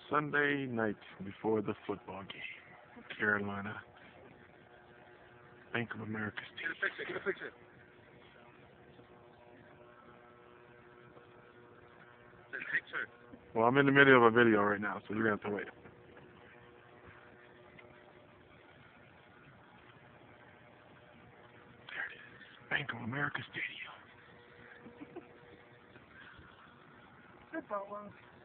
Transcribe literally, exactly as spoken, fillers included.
Sunday night before the football game. Carolina. Bank of America Stadium. Get a picture, get a picture. Get a picture. Well, I'm in the middle of a video right now, so you're going to have to wait. There it is. Bank of America Stadium. Football one.